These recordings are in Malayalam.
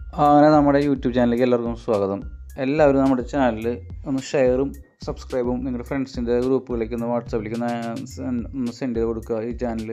അങ്ങനെ നമ്മുടെ യൂട്യൂബ് ചാനലിലേക്ക് എല്ലാവർക്കും സ്വാഗതം. എല്ലാവരും നമ്മുടെ ചാനൽ ഒന്ന് ഷെയറും സബ്സ്ക്രൈബും നിങ്ങളുടെ ഫ്രണ്ട്സിൻ്റെ ഗ്രൂപ്പുകളിലേക്ക് ഒന്ന് വാട്സാപ്പിലേക്ക് ഒന്ന് സെൻഡ് ചെയ്ത് കൊടുക്കുക ഈ ചാനൽ.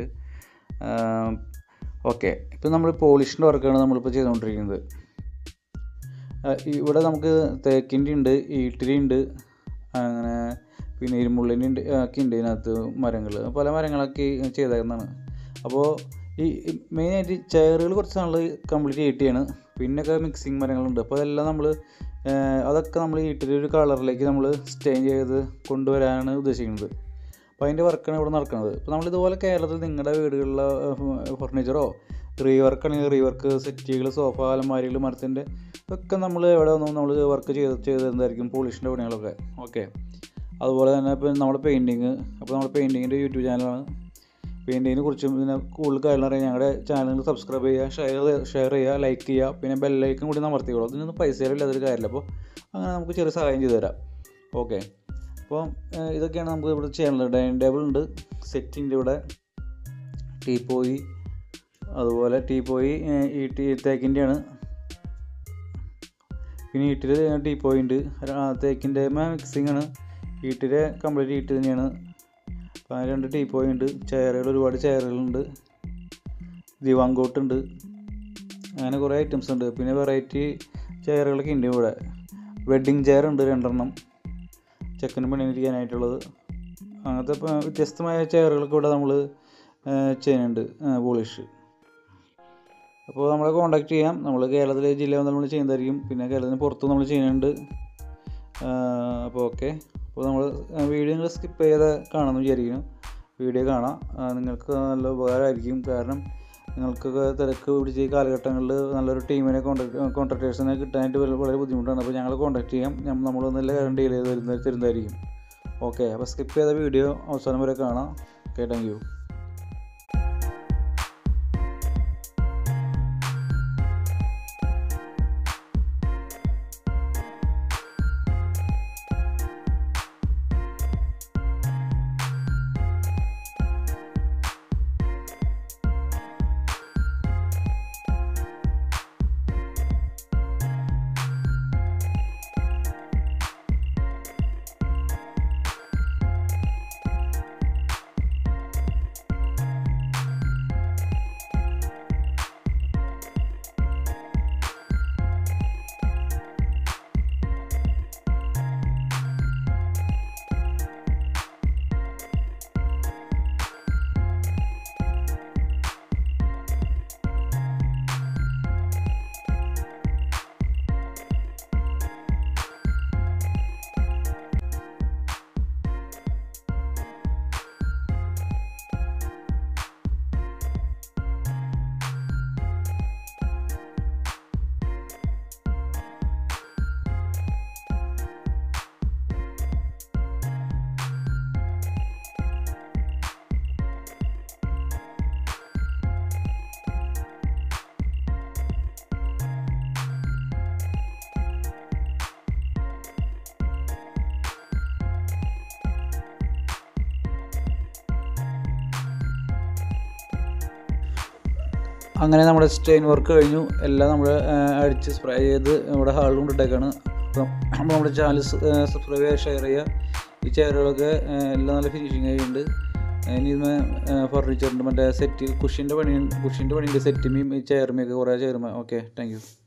ഓക്കെ, ഇപ്പോൾ നമ്മൾ പോളിഷിൻ്റെ വർക്കാണ് നമ്മളിപ്പോൾ ചെയ്തുകൊണ്ടിരിക്കുന്നത്. ഇവിടെ നമുക്ക് തേക്കിൻ്റെ ഉണ്ട്, ഈട്ടിരി ഉണ്ട്, അങ്ങനെ പിന്നെ ഇരുമുള്ളിൻ്റെ ഉണ്ട് ഒക്കെ ഉണ്ട്. ഇതിനകത്ത് മരങ്ങൾ പല മരങ്ങളൊക്കെ ചെയ്തേക്കുന്നതാണ്. അപ്പോൾ ഈ മെയിനായിട്ട് ചെയറുകൾ കുറച്ച് നാൾ കംപ്ലീറ്റ് ഈട്ടിയാണ്, പിന്നൊക്കെ മിക്സിങ് മരങ്ങളുണ്ട്. അപ്പോൾ അതെല്ലാം അതൊക്കെ നമ്മൾ ഈട്ടിൽ ഒരു കളറിലേക്ക് നമ്മൾ സ്റ്റെയിൻ ചെയ്ത് കൊണ്ടുവരാനാണ് ഉദ്ദേശിക്കുന്നത്. അപ്പോൾ അതിൻ്റെ വർക്കാണ് ഇവിടെ നടക്കുന്നത്. ഇപ്പോൾ നമ്മളിതുപോലെ കേരളത്തിൽ നിങ്ങളുടെ വീടുകളിലെ ഫർണിച്ചറോ റീവർക്കാണെങ്കിൽ റീവർക്ക് സെറ്റുകൾ, സോഫ, അലമാരികൾ, മരത്തിൻ്റെ ഒക്കെ നമ്മൾ എവിടെ വന്നു നമ്മൾ വർക്ക് ചെയ്തിരുന്നതായിരിക്കും പോളിഷിൻ്റെ പണികളൊക്കെ. ഓക്കെ, അതുപോലെ തന്നെ ഇപ്പോൾ നമ്മുടെ പെയിൻറ്റിങ്, അപ്പോൾ നമ്മുടെ പെയിൻറ്റിങ്ങിൻ്റെ യൂട്യൂബ് ചാനലാണ്. പെയിൻറ്റിങ്ങിനെ കുറിച്ചും പിന്നെ കൂടുതൽ കാര്യങ്ങൾ അറിയാൻ ഞങ്ങളുടെ ചാനൽ സബ്സ്ക്രൈബ് ചെയ്യുക, ഷെയർ ചെയ്യുക, ലൈക്ക് ചെയ്യുക, പിന്നെ ബെല്ലൈക്കൺ കൂടി അമർത്തിക്കോളൂ. അതിനൊന്നും പൈസ ഇല്ലാതൊരു കാര്യമില്ല. അപ്പോൾ അങ്ങനെ നമുക്ക് ചെറിയ സഹായം ചെയ്തു തരാം. ഓക്കെ, അപ്പോൾ ഇതൊക്കെയാണ് നമുക്ക് ഇവിടെ ചെയ്യാനുള്ളത്. ഡൈനിങ് ടേബിൾ ഉണ്ട്, സെറ്റിൻ്റെ ഇവിടെ ടീപ്പോയി, അതുപോലെ ടീപ്പോയി തേക്കിൻ്റെയാണ്. പിന്നെ ഈട്ടിൽ ടീപ്പോയി ഉണ്ട്, തേക്കിൻ്റെ മിക്സിങ് ആണ്. ഈട്ടിലെ കംപ്ലീറ്റ് ഈട്ട് തന്നെയാണ്. അപ്പോൾ 2 ടീപ്പോയി ഉണ്ട്, ചെയറുകൾ ഒരുപാട് ചെയറുകളുണ്ട്, ദിവാങ്കോട്ടുണ്ട്, അങ്ങനെ കുറേ ഐറ്റംസ് ഉണ്ട്. പിന്നെ വെറൈറ്റി ചെയറുകളൊക്കെ ഉണ്ട് ഇവിടെ. വെഡ്ഡിങ് ചെയർ ഉണ്ട് 2 ചെക്കനും പെണ്ണിനിരിക്കാനായിട്ടുള്ളത്. അങ്ങനത്തെ വ്യത്യസ്തമായ ചെയറുകളൊക്കെ ഇവിടെ നമ്മൾ ചെയ്യുന്നുണ്ട് പോളിഷ്. അപ്പോൾ നമ്മളെ കോൺടാക്ട് ചെയ്യാം. നമ്മൾ കേരളത്തിലെ ജില്ല നമ്മൾ ചെയ്യുന്നതായിരിക്കും, പിന്നെ കേരളത്തിന് പുറത്തും നമ്മൾ ചെയ്യുന്നുണ്ട്. അപ്പോൾ ഓക്കെ, അപ്പോൾ നമ്മൾ വീഡിയോ നിങ്ങൾ സ്കിപ്പ് ചെയ്ത് കാണാമെന്ന് വിചാരിക്കുന്നു. വീഡിയോ കാണാം, നിങ്ങൾക്ക് നല്ല ഉപകാരമായിരിക്കും. കാരണം നിങ്ങൾക്കൊക്കെ തിരക്ക് പിടിച്ച ഈ കാലഘട്ടങ്ങളിൽ നല്ലൊരു ടീമിനെ കോൺട്രാക്ടേഴ്സിനെ കിട്ടാനായിട്ട് വളരെ ബുദ്ധിമുട്ടാണ്. അപ്പോൾ ഞങ്ങൾ കോൺടാക്ട് ചെയ്യാം, നമ്മളൊന്നും എല്ലാ കാര്യം ഡീൽ ചെയ്ത് തരുന്നതായിരിക്കും. ഓക്കെ, അപ്പോൾ സ്കിപ്പ് ചെയ്ത വീഡിയോ അവസാനം വരെ കാണാം. Okay, thank you. അങ്ങനെ നമ്മുടെ സ്റ്റെയിൻ വർക്ക് കഴിഞ്ഞു. എല്ലാം നമ്മൾ അടിച്ച് സ്പ്രേ ചെയ്ത് നമ്മുടെ ഹാളിൽ കൊണ്ടിട്ടേക്കാണ്. അപ്പം നമ്മുടെ ചാനൽ സബ്സ്ക്രൈബ് ചെയ്യുക, ഷെയർ ചെയ്യുക. ഈ ചെയറുകളൊക്കെ എല്ലാം നല്ല ഫിനിഷിങ് ആയിട്ടുണ്ട്. ഇനി ഫർണിച്ചറിൻ്റെ മറ്റേ സെറ്റ് കുഷിൻ്റെ പണിയുണ്ട്, സെറ്റിമേയും ഈ ചെയറുമേയൊക്കെ കുറേ ചെയറുമേ. Okay, thank U.